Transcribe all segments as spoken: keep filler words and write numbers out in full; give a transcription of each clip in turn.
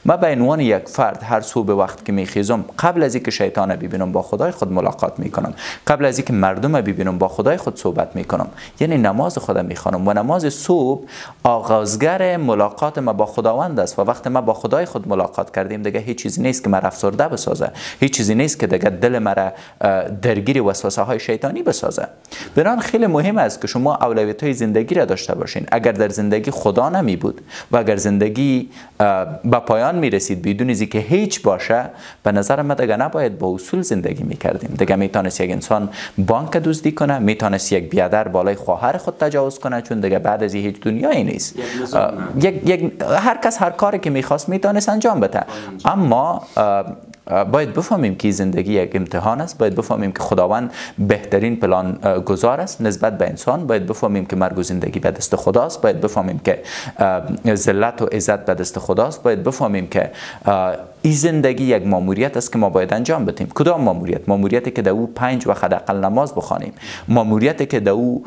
ما به عنوان یک فرد هر صبح وقت که میخیزم قبل از اینکه شیطان ببینم با خدای خود ملاقات میکنم، قبل از اینکه مردم ببینم با خدای خود صحبت میکنم، یعنی نماز خودم میخوانم و نماز صبح آغازگر ملاقات ما با خداوند است و وقتی ما با خدای خود ملاقات کردیم دیگه هیچ چیزی نیست که ما افسرده بسازه، هیچ چیزی نیست که دیگه دل مرا درگیر وسوسه های شیطانی بسازه. بران خیلی مهم است که شما اولویت های زندگی را داشته باشین. اگر در زندگی خدا نمی بود و اگر زندگی به پایان می رسید بدون از اینکه هیچ باشه، به نظر من دیگه نباید با اصول زندگی می کردیم. دیگه میتونست یک انسان بانک دزدی کنه، میتونست یک بیادر بالای خواهر خود تجاوز کنه، چون دیگه بعد از هیچ دنیایی نیست. یک یک هر کس هر کاری که میخواست میتونست انجام بده. اما باید بفهمیم که زندگی یک امتحان است، باید بفهمیم که خداوند بهترین پلان گذار است نسبت به انسان، باید بفهمیم که مرگ و زندگی به دست خداست، باید بفهمیم که ذلت و عزت به دست خداست، باید بفهمیم که این زندگی یک ماموریت است که ما باید انجام بدیم. کدام ماموریت؟ ماموریتی که در او پنج وقت حداقل نماز بخوانیم، ماموریتی که در او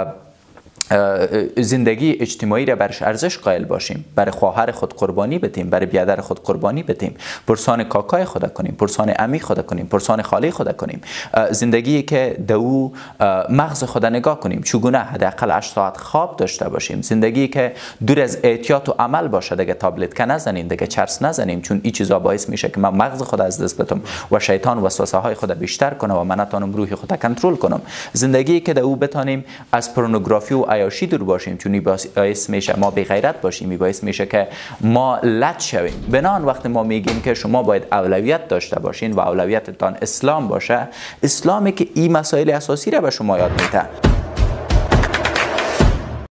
زندگی اجتماعی را برش ارزش قائل باشیم، برای خواهر خود قربانی بدیم، برای بیادر خود قربانی بدیم، پرسان کاکای خود کنیم، پرسان عمی خود کنیم، پرسان خاله خود کنیم، زندگی که در او مغز خود نگاه کنیم، چگونه حداقل هشت ساعت خواب داشته باشیم، زندگی که دور از احتیاط و عمل باشه، دیگه تابلت که نزنیم، دیگه چرس نزنیم، چون این چیزا باعث میشه که من مغز خود از دست بدم و شیطان وسوسه های خود بیشتر کنه و من نتونم روح خود کنترل کنم. زندگی که در او بتونیم از پورنوگرافی و عیاشی دور باشیم، چون باعث میشه ما بی غیرت باشیم، باعث میشه که ما لط شویم. بنان وقتی ما میگیم که شما باید اولویت داشته باشین و اولویتتان اسلام باشه، اسلامی که این مسائل اساسی را به شما یاد میده.